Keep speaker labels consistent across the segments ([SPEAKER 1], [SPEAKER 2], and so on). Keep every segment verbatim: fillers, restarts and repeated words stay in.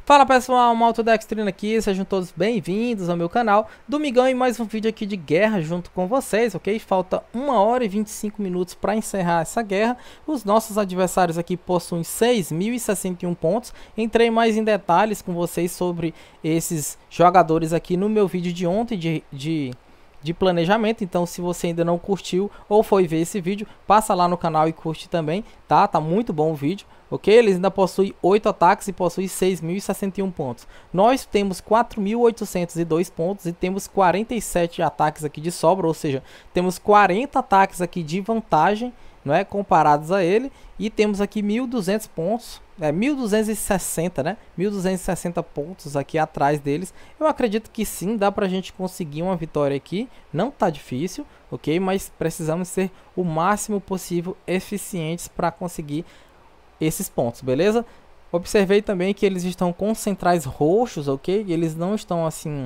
[SPEAKER 1] Fala pessoal, Maltodextrina aqui, sejam todos bem-vindos ao meu canal. Domingão e mais um vídeo aqui de guerra junto com vocês, ok? Falta uma hora e vinte e cinco minutos para encerrar essa guerra. Os nossos adversários aqui possuem seis mil e sessenta e um pontos. Entrei mais em detalhes com vocês sobre esses jogadores aqui no meu vídeo de ontem de... de... de planejamento. Então se você ainda não curtiu ou foi ver esse vídeo, passa lá no canal e curte também, tá? Tá muito bom o vídeo, ok? Eles ainda possuem oito ataques e possuem seis mil e sessenta e um pontos. Nós temos quatro mil oitocentos e dois pontos e temos quarenta e sete ataques aqui de sobra, ou seja, temos quarenta ataques aqui de vantagem, não é, comparados a ele, e temos aqui mil e duzentos pontos, é mil duzentos e sessenta, né? mil duzentos e sessenta pontos aqui atrás deles. Eu acredito que sim, dá pra gente conseguir uma vitória aqui. Não tá difícil, ok? Mas precisamos ser o máximo possível eficientes para conseguir esses pontos, beleza? Observei também que eles estão com centrais roxos, ok? Eles não estão assim...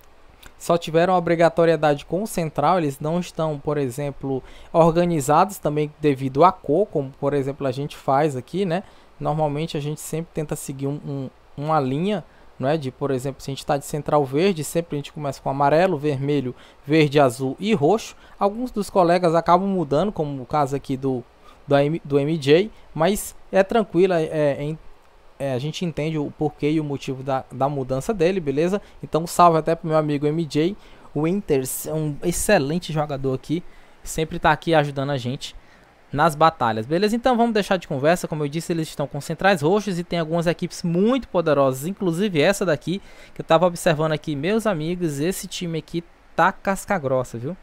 [SPEAKER 1] só tiveram obrigatoriedade com o central, eles não estão, por exemplo, organizados também devido à cor, como por exemplo a gente faz aqui, né? Normalmente a gente sempre tenta seguir um, um, uma linha, não é? De, por exemplo, se a gente está de central verde, sempre a gente começa com amarelo, vermelho, verde, azul e roxo. Alguns dos colegas acabam mudando, como o caso aqui do, do, do M J, mas é tranquilo, é, é, é, a gente entende o porquê e o motivo da, da mudança dele, beleza? Então salve até pro meu amigo M J Winters, um excelente jogador aqui, sempre está aqui ajudando a gente nas batalhas, beleza? Então vamos deixar de conversa. Como eu disse, eles estão com centrais roxos e tem algumas equipes muito poderosas, inclusive essa daqui, que eu tava observando aqui, meus amigos, esse time aqui tá casca grossa, viu?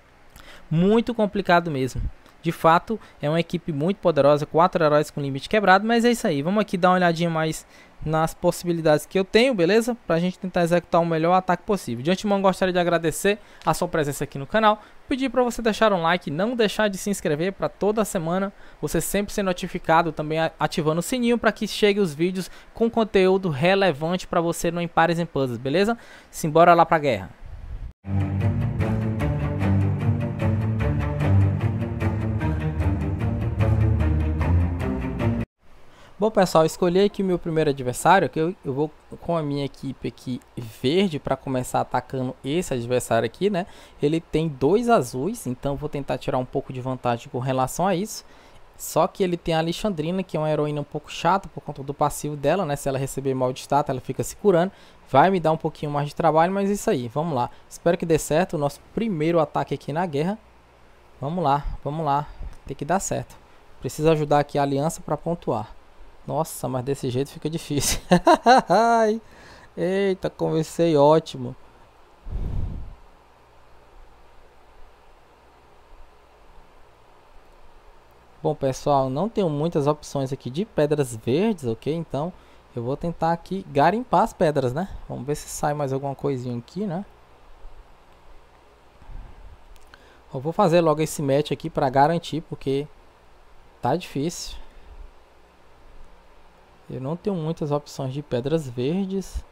[SPEAKER 1] Muito complicado mesmo. De fato, é uma equipe muito poderosa, quatro heróis com limite quebrado, mas é isso aí. Vamos aqui dar uma olhadinha mais nas possibilidades que eu tenho, beleza? Pra gente tentar executar o melhor ataque possível. De antemão, gostaria de agradecer a sua presença aqui no canal. Pedir para você deixar um like, não deixar de se inscrever para toda semana você sempre ser notificado, também ativando o sininho para que chegue os vídeos com conteúdo relevante para você no Empires and Puzzles, beleza? Simbora lá pra guerra. Bom pessoal, escolhi aqui o meu primeiro adversário, que eu, eu vou com a minha equipe aqui verde para começar atacando esse adversário aqui, né? Ele tem dois azuis, então vou tentar tirar um pouco de vantagem com relação a isso. Só que ele tem a Alexandrina, que é uma heroína um pouco chata por conta do passivo dela, né? Se ela receber mal de status, ela fica se curando. Vai me dar um pouquinho mais de trabalho, mas isso aí, vamos lá. Espero que dê certo o nosso primeiro ataque aqui na guerra. Vamos lá, vamos lá, tem que dar certo. Preciso ajudar aqui a aliança para pontuar. Nossa, mas desse jeito fica difícil. Eita, comecei ótimo. Bom, pessoal, não tenho muitas opções aqui de pedras verdes, ok? Então, eu vou tentar aqui garimpar as pedras, né? Vamos ver se sai mais alguma coisinha aqui, né? Eu vou fazer logo esse match aqui para garantir, porque tá difícil. Eu não tenho muitas opções de pedras verdes.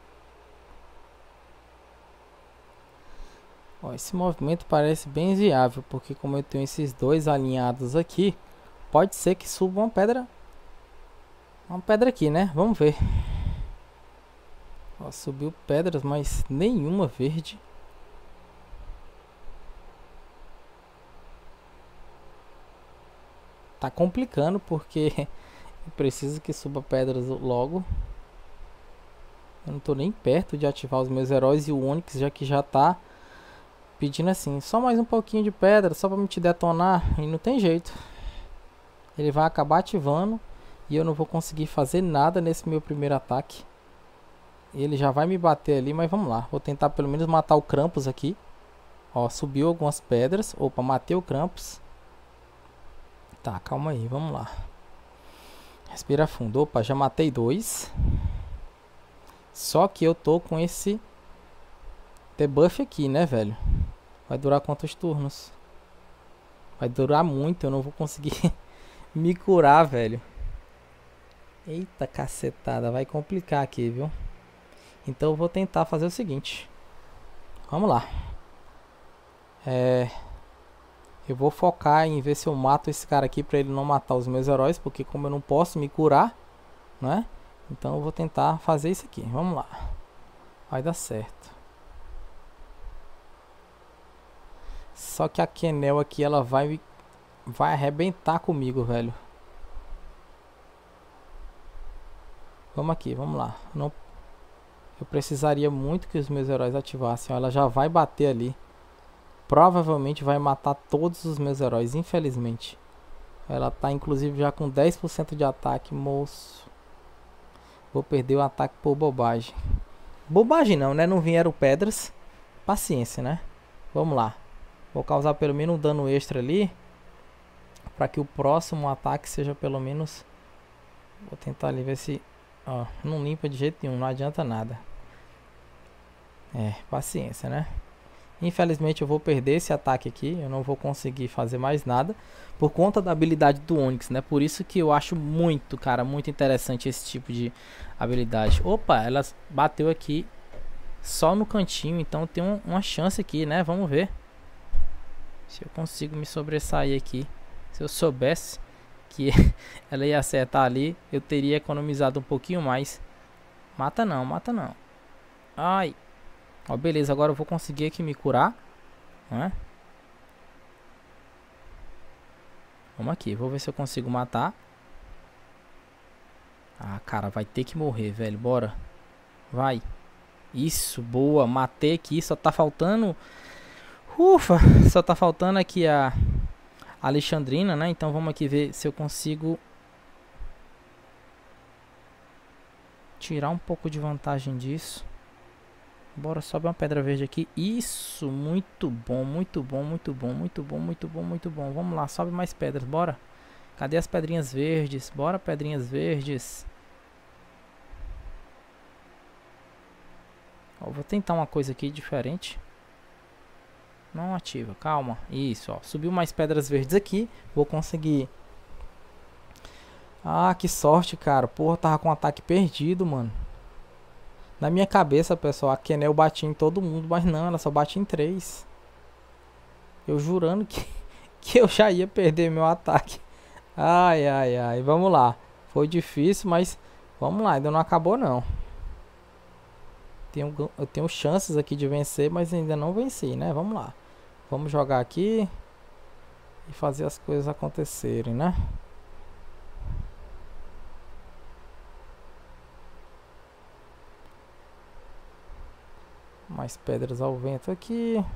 [SPEAKER 1] Ó, esse movimento parece bem viável, porque como eu tenho esses dois alinhados aqui, pode ser que suba uma pedra. Uma pedra aqui, né? Vamos ver. Ó, subiu pedras, mas nenhuma verde. Tá complicando, porque... eu preciso que suba pedras logo. Eu não tô nem perto de ativar os meus heróis e o Onix já que já tá pedindo assim, só mais um pouquinho de pedra, só pra me te detonar, e não tem jeito. Ele vai acabar ativando e eu não vou conseguir fazer nada nesse meu primeiro ataque. Ele já vai me bater ali, mas vamos lá. Vou tentar pelo menos matar o Krampus aqui. Ó, subiu algumas pedras. Opa, matei o Krampus. Tá, calma aí, vamos lá. Respira fundo. Opa, já matei dois. Só que eu tô com esse debuff aqui, né, velho? Vai durar quantos turnos? Vai durar muito, eu não vou conseguir me curar, velho. Eita cacetada, vai complicar aqui, viu? Então eu vou tentar fazer o seguinte. Vamos lá. É... Eu vou focar em ver se eu mato esse cara aqui pra ele não matar os meus heróis, porque como eu não posso me curar, né? Então eu vou tentar fazer isso aqui. Vamos lá. Vai dar certo. Só que a Kenel aqui, ela vai vai arrebentar comigo, velho. Vamos aqui, vamos lá. Não, eu precisaria muito que os meus heróis ativassem. Ó, ela já vai bater ali. Provavelmente vai matar todos os meus heróis, infelizmente. Ela tá inclusive já com dez por cento de ataque, moço. Vou perder o ataque por bobagem. Bobagem não, né? Não vieram pedras. Paciência, né? Vamos lá. Vou causar pelo menos um dano extra ali. Para que o próximo ataque seja pelo menos... Vou tentar ali ver se... Ó, não limpa de jeito nenhum, não adianta nada. É, paciência, né? Infelizmente eu vou perder esse ataque aqui. Eu não vou conseguir fazer mais nada. Por conta da habilidade do Onix, né? Por isso que eu acho muito, cara, muito interessante esse tipo de habilidade. Opa, ela bateu aqui só no cantinho. Então tem um, uma chance aqui, né? Vamos ver se eu consigo me sobressair aqui. Se eu soubesse que ela ia acertar ali, eu teria economizado um pouquinho mais. Mata não, mata não. Ai. Ó, beleza, agora eu vou conseguir aqui me curar, né? Vamos aqui, vou ver se eu consigo matar. Ah, cara, vai ter que morrer, velho, bora. Vai. Isso, boa, matei aqui, só tá faltando... Ufa, só tá faltando aqui a... Alexandrina, né? Então vamos aqui ver se eu consigo... Tirar um pouco de vantagem disso. Bora, sobe uma pedra verde aqui. Isso, muito bom, muito bom, muito bom, muito bom, muito bom, muito bom. Vamos lá, sobe mais pedras, bora. Cadê as pedrinhas verdes? Bora, pedrinhas verdes. Ó, vou tentar uma coisa aqui diferente. Não ativa, calma. Isso, ó, subiu mais pedras verdes aqui. Vou conseguir. Ah, que sorte, cara. Porra, tava com um ataque perdido, mano. Na minha cabeça, pessoal, a Kenel batia em todo mundo, mas não, ela só bate em três. Eu jurando que, que eu já ia perder meu ataque. Ai, ai, ai, vamos lá. Foi difícil, mas vamos lá, ainda não acabou não. Tenho, eu tenho chances aqui de vencer, mas ainda não venci, né? Vamos lá. Vamos jogar aqui e fazer as coisas acontecerem, né? Mais pedras ao vento aqui.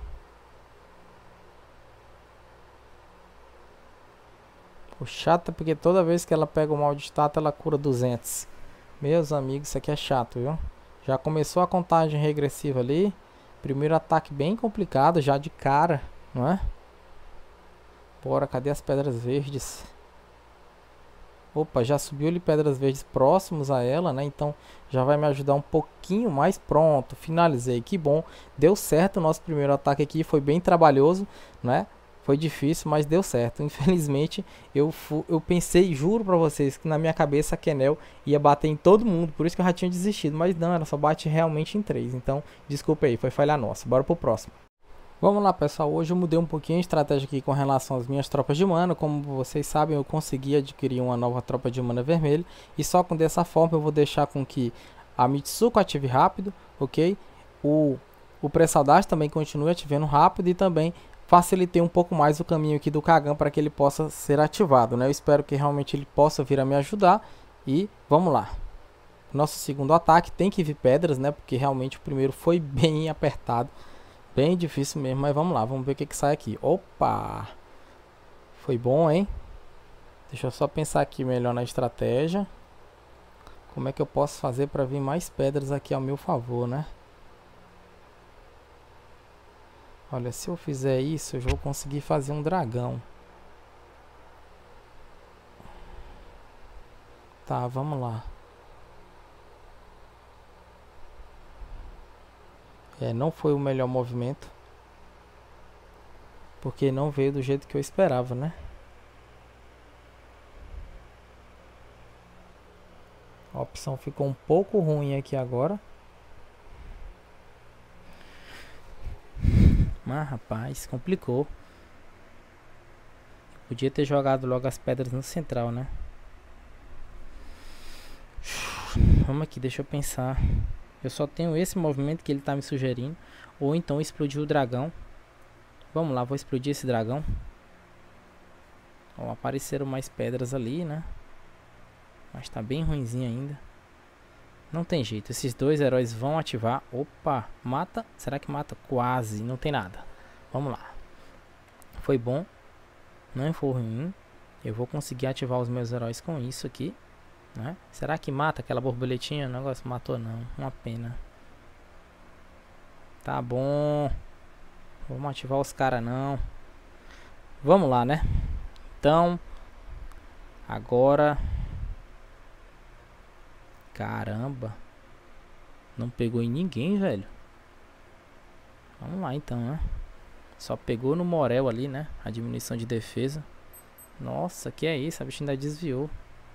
[SPEAKER 1] O chato é porque toda vez que ela pega o mal de status, ela cura duzentos. Meus amigos, isso aqui é chato, viu? Já começou a contagem regressiva ali. Primeiro ataque bem complicado, já de cara, não é? Bora, cadê as pedras verdes? Opa, já subiu ali pedras verdes próximos a ela, né? Então já vai me ajudar um pouquinho mais. Pronto, finalizei, que bom. Deu certo o nosso primeiro ataque aqui, foi bem trabalhoso, né? Foi difícil, mas deu certo. Infelizmente, eu, eu pensei, juro pra vocês, que na minha cabeça a Kenel ia bater em todo mundo. Por isso que eu já tinha desistido. Mas não, ela só bate realmente em três. Então, desculpa aí, foi falha nossa. Bora pro próximo. Vamos lá, pessoal. Hoje eu mudei um pouquinho a estratégia aqui com relação às minhas tropas de mana. Como vocês sabem, eu consegui adquirir uma nova tropa de mana vermelha. E só com dessa forma eu vou deixar com que a Mitsuko ative rápido, ok? O, o Pré-Saudade também continue ativando rápido e também... facilitei um pouco mais o caminho aqui do Kagan para que ele possa ser ativado, né? Eu espero que realmente ele possa vir a me ajudar. E vamos lá. Nosso segundo ataque tem que vir pedras, né? Porque realmente o primeiro foi bem apertado. Bem difícil mesmo, mas vamos lá. Vamos ver o que que sai aqui. Opa! Foi bom, hein? Deixa eu só pensar aqui melhor na estratégia. Como é que eu posso fazer para vir mais pedras aqui ao meu favor, né? Olha, se eu fizer isso, eu já vou conseguir fazer um dragão. Tá, vamos lá. É, não foi o melhor movimento. Porque não veio do jeito que eu esperava, né? A opção ficou um pouco ruim aqui agora. Mas, rapaz, complicou. Podia ter jogado logo as pedras no central, né? Vamos aqui, deixa eu pensar. Eu só tenho esse movimento que ele tá me sugerindo. Ou então explodir o dragão. Vamos lá, vou explodir esse dragão. Ó, apareceram mais pedras ali, né? Mas tá bem ruinzinho ainda. Não tem jeito, esses dois heróis vão ativar. Opa, mata? Será que mata? Quase, não tem nada. Vamos lá. Foi bom. Não foi ruim. Eu vou conseguir ativar os meus heróis com isso aqui, né? Será que mata aquela borboletinha? O negócio matou não, uma pena. Tá bom. Vamos ativar os caras não. Vamos lá, né? Então, agora... Caramba. Não pegou em ninguém, velho. Vamos lá então, né? Só pegou no Morel ali, né? A diminuição de defesa. Nossa, que é isso? A bicha ainda desviou.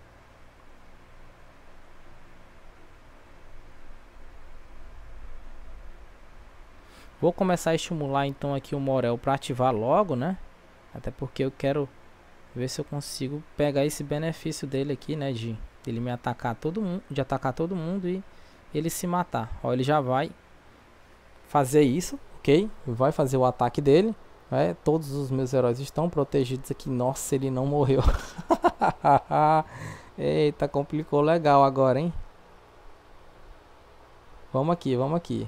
[SPEAKER 1] Vou começar a estimular então aqui o Morel para ativar logo, né? Até porque eu quero ver se eu consigo pegar esse benefício dele aqui, né? De ele me atacar todo mundo, de atacar todo mundo e ele se matar. Ó, ele já vai fazer isso, ok? Vai fazer o ataque dele. É, todos os meus heróis estão protegidos aqui. Nossa, ele não morreu. Eita, complicou legal agora, hein? Vamos aqui, vamos aqui.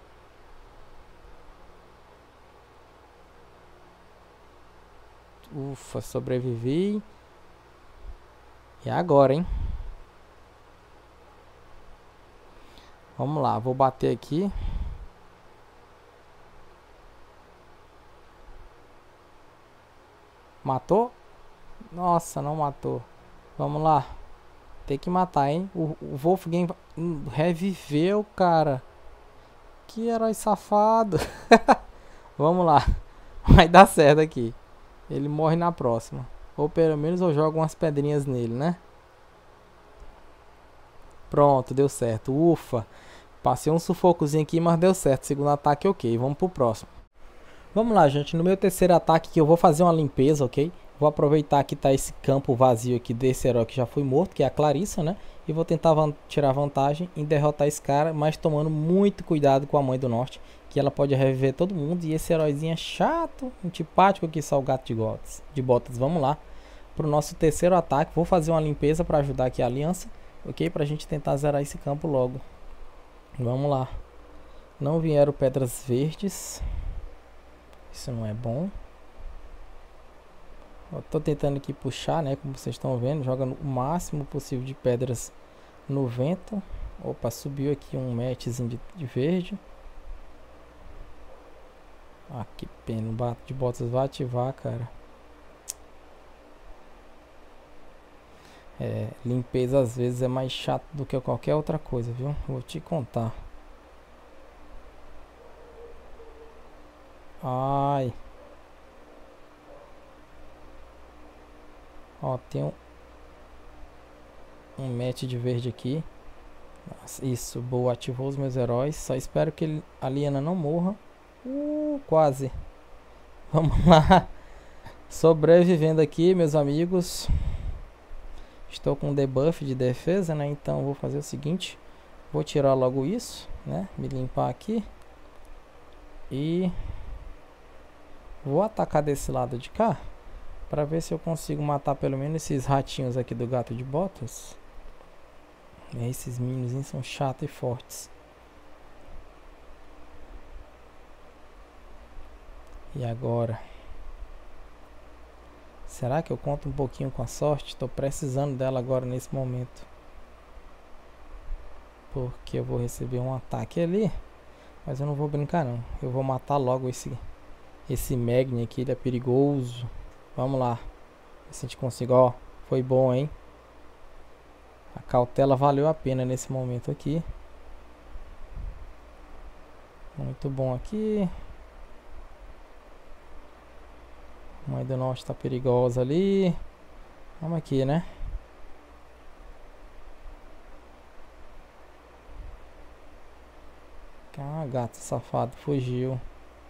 [SPEAKER 1] Ufa, sobrevivi. E agora, hein? Vamos lá, vou bater aqui. Matou? Nossa, não matou. Vamos lá. Tem que matar, hein? O, o Wolfgang reviveu, cara. Que herói safado. Vamos lá. Vai dar certo aqui. Ele morre na próxima. Ou pelo menos eu jogo umas pedrinhas nele, né? Pronto, deu certo. Ufa. Passei um sufocozinho aqui, mas deu certo. Segundo ataque, ok. Vamos pro próximo. Vamos lá, gente. No meu terceiro ataque aqui eu vou fazer uma limpeza, ok? Vou aproveitar que tá esse campo vazio aqui desse herói que já foi morto, que é a Clarissa, né? E vou tentar van tirar vantagem em derrotar esse cara, mas tomando muito cuidado com a Mãe do Norte, que ela pode reviver todo mundo. E esse heróizinho é chato, antipático aqui, só o gato de botas. De botas. Vamos lá pro nosso terceiro ataque. Vou fazer uma limpeza para ajudar aqui a aliança, ok? Pra gente tentar zerar esse campo logo. Vamos lá. Não vieram pedras verdes. Isso não é bom. Eu tô tentando aqui puxar, né? Como vocês estão vendo. Joga o máximo possível de pedras no vento. Opa, subiu aqui um matchzinho de, de verde. Ah, que pena. O bato de botas vai ativar, cara. É, limpeza às vezes é mais chato do que qualquer outra coisa, viu? Vou te contar. Ai. Ó, tem um, um match de verde aqui. Nossa, isso, boa. Ativou os meus heróis. Só espero que ele, a Liana não morra. Uh, quase. Vamos lá. Sobrevivendo aqui, meus amigos. Estou com um debuff de defesa, né? Então vou fazer o seguinte. Vou tirar logo isso, né? Me limpar aqui. E vou atacar desse lado de cá, para ver se eu consigo matar pelo menos esses ratinhos aqui do gato de botas. É, esses minions são chatos e fortes. E agora? Será que eu conto um pouquinho com a sorte? Estou precisando dela agora nesse momento. Porque eu vou receber um ataque ali. Mas eu não vou brincar não. Eu vou matar logo esse, esse Magni aqui. Ele é perigoso. Vamos lá. Ver se a gente consegue. Ó, foi bom, hein? A cautela valeu a pena nesse momento aqui. Muito bom aqui. Mãe do Norte tá perigosa ali. Vamos aqui, né? Ah, gato safado. Fugiu.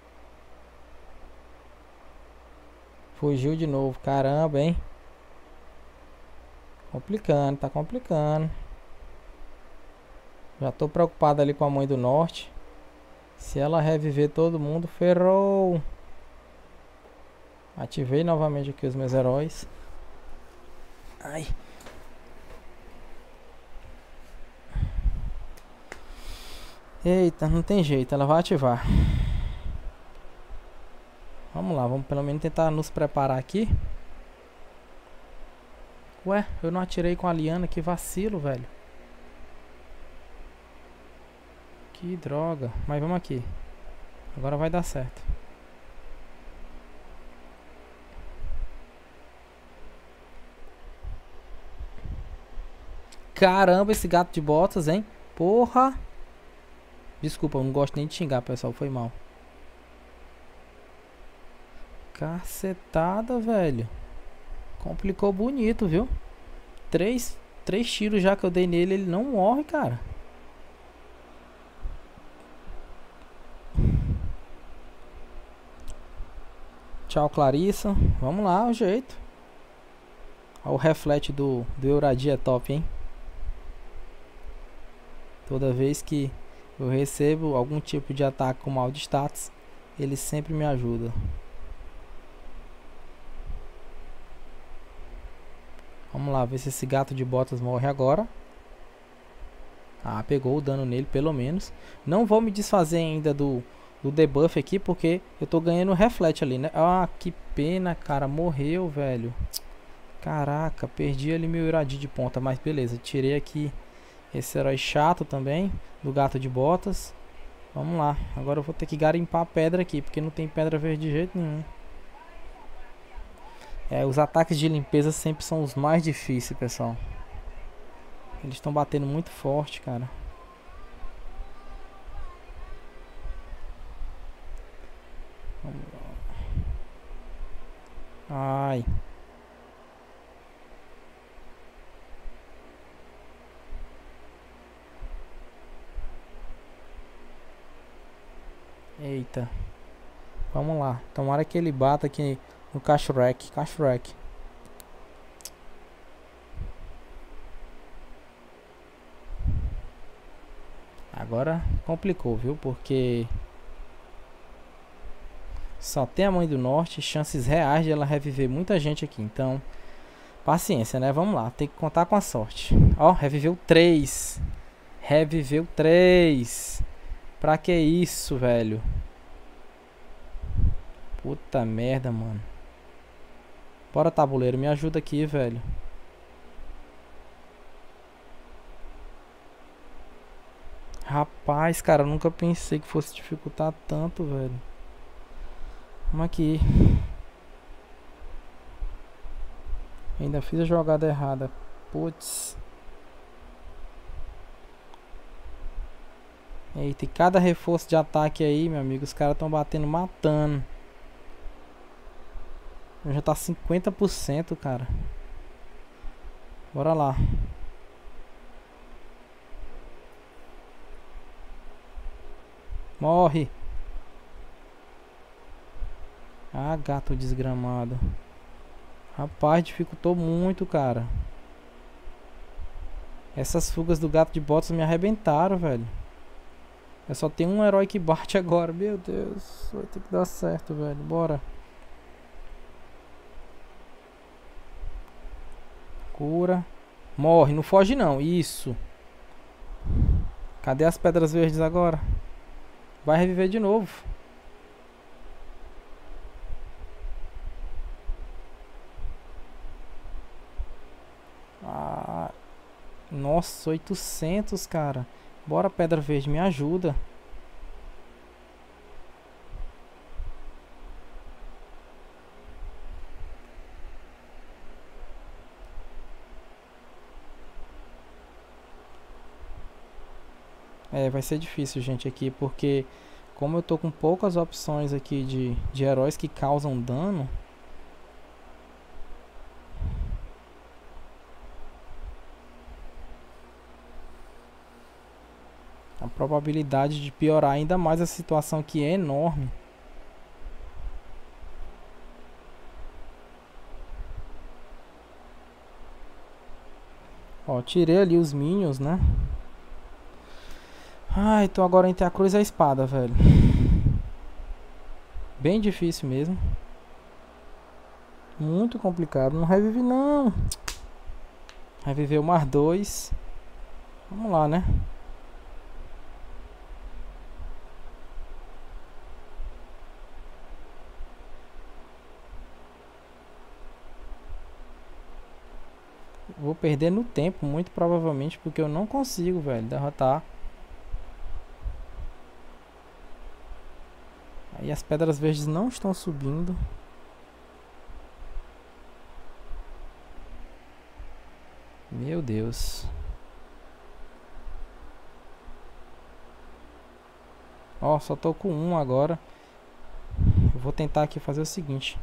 [SPEAKER 1] Fugiu de novo. Caramba, hein? Complicando, tá complicando. Já tô preocupado ali com a Mãe do Norte. Se ela reviver todo mundo, ferrou. Ativei novamente aqui os meus heróis. Ai. Eita, não tem jeito, ela vai ativar. Vamos lá, vamos pelo menos tentar nos preparar aqui. Ué, eu não atirei com a Liana, que vacilo, velho. Que droga. Mas vamos aqui. Agora vai dar certo. Caramba, esse gato de botas, hein? Porra. Desculpa, eu não gosto nem de xingar, pessoal. Foi mal. Cacetada, velho. Complicou bonito, viu? Três, três tiros já que eu dei nele, ele não morre, cara. Tchau, Clarissa. Vamos lá, o jeito. Olha o reflete do, do Euradia é top, hein? Toda vez que eu recebo algum tipo de ataque com mal de status, ele sempre me ajuda. Vamos lá, ver se esse gato de botas morre agora. Ah, pegou o dano nele, pelo menos. Não vou me desfazer ainda do, do debuff aqui, porque eu tô ganhando reflete ali, né? Ah, que pena, cara. Morreu, velho. Caraca, perdi ali meu Iradia de ponta. Mas beleza, tirei aqui esse herói chato também, do gato de botas. Vamos lá, agora eu vou ter que garimpar a pedra aqui, porque não tem pedra verde de jeito nenhum. É, os ataques de limpeza sempre são os mais difíceis, pessoal. Eles estão batendo muito forte, cara. Vamos lá. Ai. Eita. Vamos lá. Tomara que ele bata aqui no Kashrek. Kashrek. Agora complicou, viu? Porque só tem a Mãe do Norte. Chances reais de ela reviver muita gente aqui. Então, paciência, né? Vamos lá. Tem que contar com a sorte. Ó, reviveu três. Reviveu três. Pra que isso, velho? Puta merda, mano. Bora, tabuleiro. Me ajuda aqui, velho. Rapaz, cara, eu nunca pensei que fosse dificultar tanto, velho. Vamos aqui. Ainda fiz a jogada errada. Putz. Eita, e cada reforço de ataque aí, meu amigo, os caras estão batendo, matando. Já tá cinquenta por cento, cara. Bora lá. Morre. Ah, gato desgramado. Rapaz, dificultou muito, cara. Essas fugas do gato de botas me arrebentaram, velho. Eu só tenho um herói que bate agora. Meu Deus, vai ter que dar certo, velho. Bora. Cura. Morre, não foge não. Isso. Cadê as pedras verdes agora? Vai reviver de novo. Ah, nossa, oitocentos, cara. Bora, pedra verde, me ajuda. É, vai ser difícil, gente, aqui, porque como eu tô com poucas opções aqui de, de heróis que causam dano. A probabilidade de piorar ainda mais a situação aqui é enorme. Ó, tirei ali os minions, né? Ai, tô agora entre a cruz e a espada, velho. Bem difícil mesmo. Muito complicado. Não revive não. Reviveu mais dois. Vamos lá, né? Vou perder no tempo, muito provavelmente, porque eu não consigo, velho, derrotar. Aí as pedras verdes não estão subindo. Meu Deus. Ó, só tô com um agora. Eu vou tentar aqui fazer o seguinte.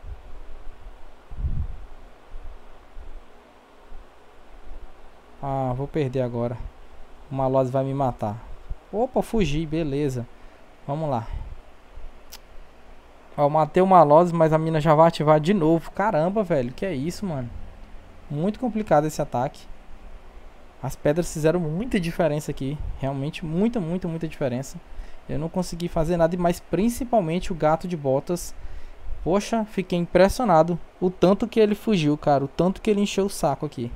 [SPEAKER 1] Ah, vou perder agora. O Malose vai me matar. Opa, fugi, beleza. Vamos lá. Ó, eu matei o Malose, mas a mina já vai ativar de novo. Caramba, velho, que é isso, mano. Muito complicado esse ataque. As pedras fizeram muita diferença aqui. Realmente, muita, muita, muita diferença. Eu não consegui fazer nada, mas principalmente o gato de botas. Poxa, fiquei impressionado. O tanto que ele fugiu, cara. O tanto que ele encheu o saco aqui.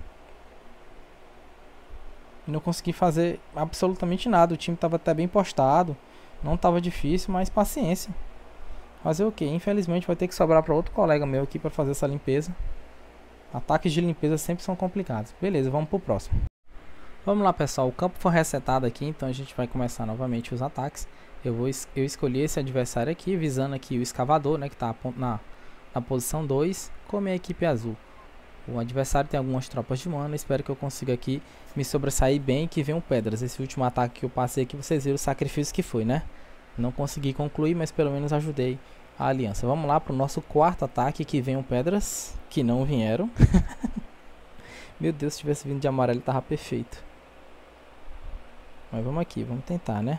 [SPEAKER 1] Não consegui fazer absolutamente nada. O time estava até bem postado. Não estava difícil, mas paciência. Fazer o que? Infelizmente vai ter que sobrar para outro colega meu aqui para fazer essa limpeza. Ataques de limpeza sempre são complicados. Beleza, vamos pro próximo. Vamos lá, pessoal. O campo foi resetado aqui, então a gente vai começar novamente os ataques. Eu vou es eu escolhi esse adversário aqui, visando aqui o escavador, né, que está na, na posição dois, como é a equipe azul. O adversário tem algumas tropas de mana. Espero que eu consiga aqui me sobressair bem e que venham pedras. Esse último ataque que eu passei aqui, vocês viram o sacrifício que foi, né? Não consegui concluir, mas pelo menos ajudei a aliança. Vamos lá para o nosso quarto ataque, que venham pedras, que não vieram. Meu Deus, se tivesse vindo de amarelo tava perfeito. Mas vamos aqui, vamos tentar, né?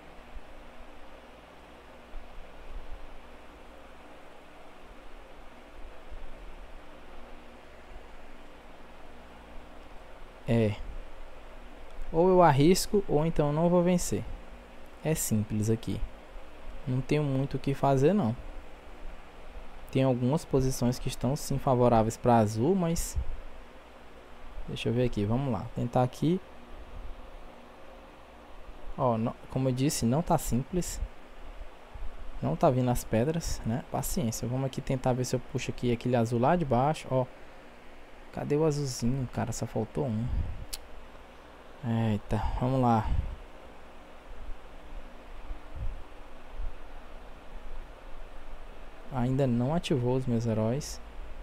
[SPEAKER 1] É. Ou eu arrisco, ou então eu não vou vencer. É simples aqui. Não tenho muito o que fazer, não. Tem algumas posições que estão sim favoráveis para azul, mas... Deixa eu ver aqui, vamos lá. Tentar aqui. Ó, não, como eu disse, não tá simples. Não tá vindo as pedras, né? Paciência. Vamos aqui tentar ver se eu puxo aqui aquele azul lá de baixo, ó. Cadê o azulzinho, cara? Só faltou um. Eita, vamos lá. Ainda não ativou os meus heróis.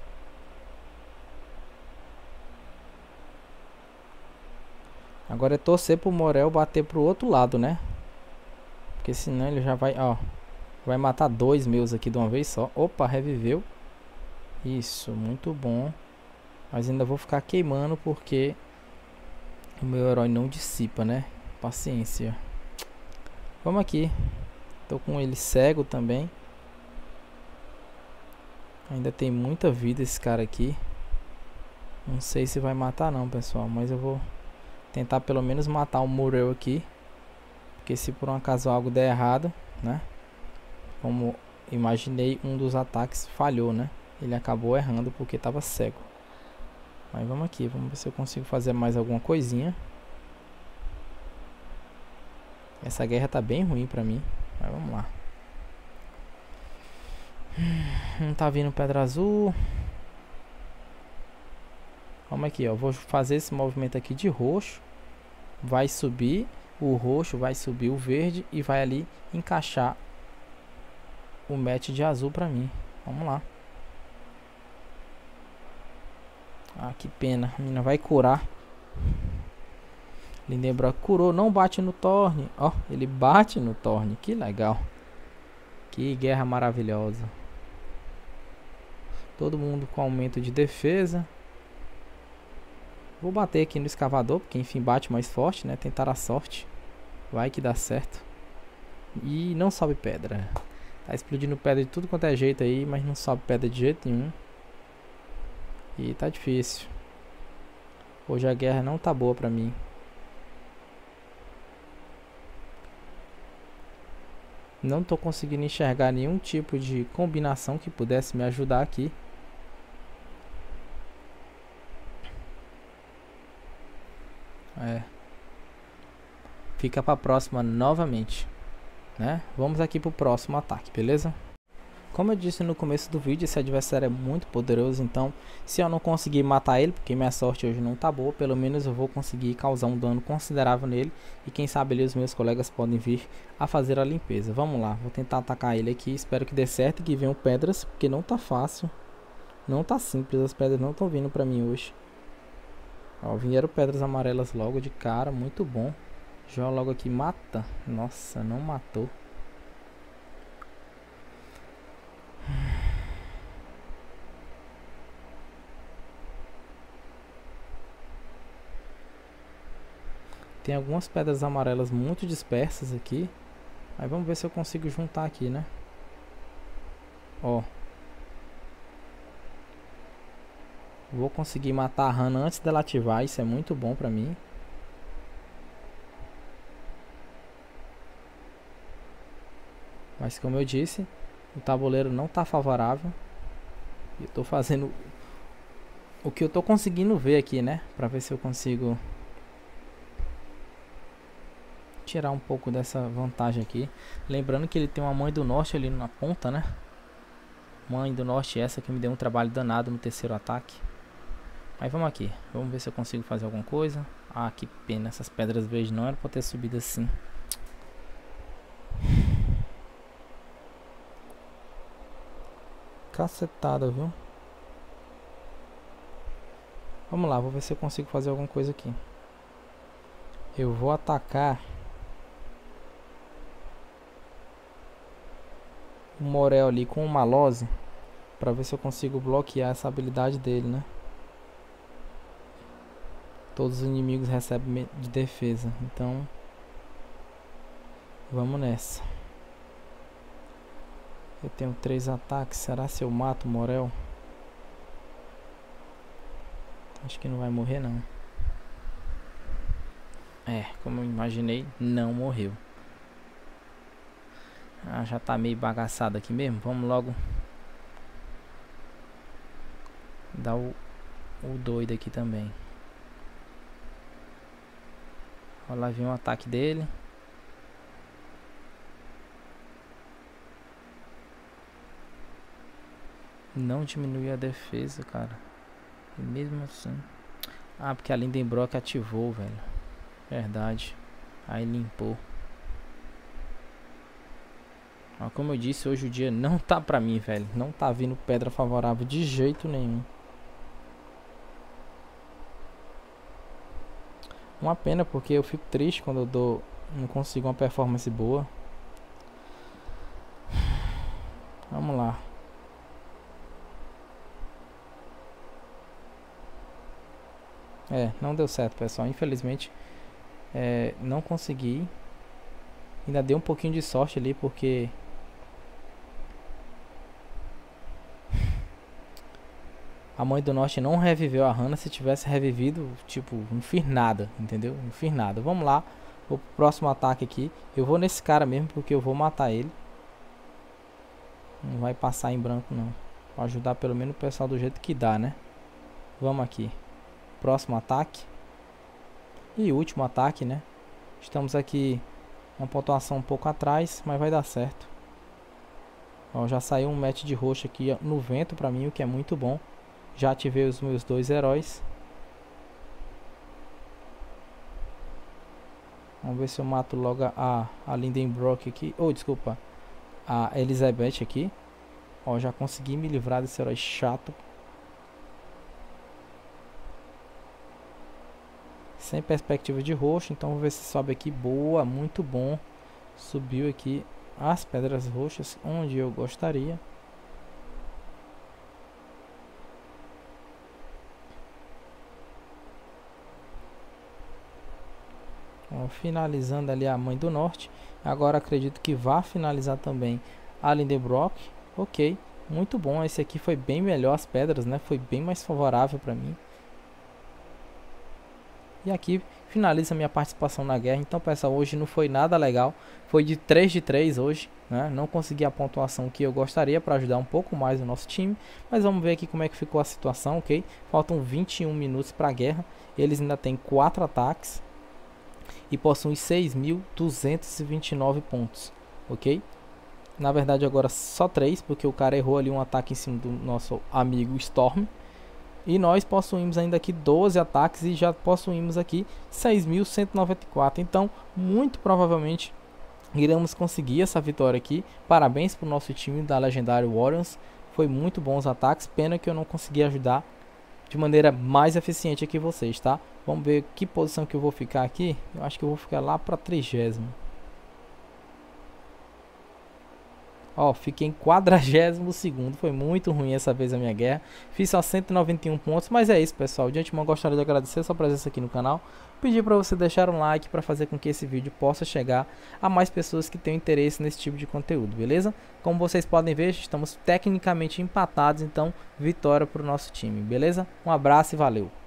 [SPEAKER 1] Agora é torcer pro Morel bater pro outro lado, né? Porque senão ele já vai, ó. Vai matar dois meus aqui de uma vez só. Opa, reviveu. Isso, muito bom. Mas ainda vou ficar queimando porque o meu herói não dissipa, né? Paciência. Vamos aqui. Tô com ele cego também. Ainda tem muita vida esse cara aqui. Não sei se vai matar não, pessoal. Mas eu vou tentar pelo menos matar o Morel aqui. Porque se por um acaso algo der errado, né? Como imaginei, um dos ataques falhou, né? Ele acabou errando porque estava cego. Mas vamos aqui, vamos ver se eu consigo fazer mais alguma coisinha. Essa guerra tá bem ruim pra mim. Mas vamos lá. Não tá vindo pedra azul. Vamos aqui, ó. Vou fazer esse movimento aqui de roxo. Vai subir o roxo, vai subir o verde e vai ali encaixar o match de azul pra mim. Vamos lá. Ah, que pena. A menina vai curar. Lindenbrock curou. Não bate no Thorne. Ó, ele bate no Thorne. Que legal. Que guerra maravilhosa. Todo mundo com aumento de defesa. Vou bater aqui no escavador, porque enfim bate mais forte, né? Tentar a sorte. Vai que dá certo. E não sobe pedra. Tá explodindo pedra de tudo quanto é jeito aí, mas não sobe pedra de jeito nenhum. E tá difícil. Hoje a guerra não tá boa pra mim. Não tô conseguindo enxergar nenhum tipo de combinação que pudesse me ajudar aqui. É. Fica pra próxima novamente, né? Vamos aqui pro próximo ataque, beleza? Como eu disse no começo do vídeo, esse adversário é muito poderoso, então se eu não conseguir matar ele, porque minha sorte hoje não tá boa, pelo menos eu vou conseguir causar um dano considerável nele, e quem sabe ali os meus colegas podem vir a fazer a limpeza. Vamos lá, vou tentar atacar ele aqui, espero que dê certo e que venham pedras, porque não tá fácil, não tá simples, as pedras não estão vindo pra mim hoje. Ó, vieram pedras amarelas logo de cara, muito bom. Já logo aqui, mata, nossa, não matou. Tem algumas pedras amarelas muito dispersas aqui. Aí vamos ver se eu consigo juntar aqui, né? Ó. Vou conseguir matar a rana antes dela ativar. Isso é muito bom pra mim. Mas como eu disse, o tabuleiro não tá favorável. Eu tô fazendo o que eu tô conseguindo ver aqui, né? Pra ver se eu consigo tirar um pouco dessa vantagem aqui. Lembrando que ele tem uma mãe do norte ali na ponta, né? Mãe do norte, essa que me deu um trabalho danado no terceiro ataque. Aí vamos aqui, vamos ver se eu consigo fazer alguma coisa. Ah, que pena, essas pedras verdes não eram pra ter subido assim. Cacetada, viu? Vamos lá, vou ver se eu consigo fazer alguma coisa aqui. Eu vou atacar o Morel ali com o Malose, pra ver se eu consigo bloquear essa habilidade dele, né? Todos os inimigos recebem de defesa, então vamos nessa. Eu tenho três ataques, será se eu mato o Morel? Acho que não vai morrer não. É, como eu imaginei, não morreu. Ah, já tá meio bagaçado aqui mesmo. Vamos logo dar o, o doido aqui também. Olha lá, vem um ataque dele. Não diminui a defesa, cara. E mesmo assim... Ah, porque a Lindenbrock ativou, velho. Verdade. Aí limpou. Ó, como eu disse, hoje o dia não tá pra mim, velho. Não tá vindo pedra favorável de jeito nenhum. Uma pena, porque eu fico triste quando eu dou, não consigo uma performance boa. Vamos lá. É, não deu certo, pessoal. Infelizmente, é, não consegui. Ainda dei um pouquinho de sorte ali, porque a mãe do norte não reviveu a Hannah. Se tivesse revivido, tipo, infernada, entendeu? Infernada. Vamos lá, o próximo ataque aqui. Eu vou nesse cara mesmo, porque eu vou matar ele. Não vai passar em branco, não. Vou ajudar pelo menos o pessoal do jeito que dá, né? Vamos aqui. Próximo ataque. E último ataque, né? Estamos aqui uma pontuação um pouco atrás, mas vai dar certo. Ó, já saiu um match de roxo aqui no vento pra mim, o que é muito bom. Já ativei os meus dois heróis. Vamos ver se eu mato logo a, a Lindenbrock aqui. Oh, desculpa. A Elizabeth aqui. Ó, já consegui me livrar desse herói chato. Sem perspectiva de roxo, então vou ver se sobe aqui. Boa, muito bom. Subiu aqui as pedras roxas onde eu gostaria. Ó, finalizando ali a mãe do norte. Agora acredito que vá finalizar também a Lindenbrock. Ok, muito bom. Esse aqui foi bem melhor, as pedras, né? Foi bem mais favorável para mim. E aqui finaliza a minha participação na guerra. Então, pessoal, hoje não foi nada legal. Foi de três de três hoje, né? Não consegui a pontuação que eu gostaria para ajudar um pouco mais o nosso time. Mas vamos ver aqui como é que ficou a situação, ok? Faltam vinte e um minutos para a guerra. Eles ainda têm quatro ataques e possuem seis mil duzentos e vinte e nove pontos, ok? Na verdade agora só três, porque o cara errou ali um ataque em cima do nosso amigo Storm. E nós possuímos ainda aqui doze ataques e já possuímos aqui seis mil cento e noventa e quatro. Então, muito provavelmente iremos conseguir essa vitória aqui. Parabéns para o nosso time da Legendary Warriors. Foi muito bons os ataques. Pena que eu não consegui ajudar de maneira mais eficiente aqui vocês, tá? Vamos ver que posição que eu vou ficar aqui. Eu acho que eu vou ficar lá para trigésimo. Ó, fiquei em quadragésimo segundo. Foi muito ruim essa vez a minha guerra. Fiz só cento e noventa e um pontos. Mas é isso, pessoal. De antemão, gostaria de agradecer a sua presença aqui no canal. Pedir para você deixar um like para fazer com que esse vídeo possa chegar a mais pessoas que tenham interesse nesse tipo de conteúdo, beleza? Como vocês podem ver, estamos tecnicamente empatados. Então, vitória para o nosso time, beleza? Um abraço e valeu!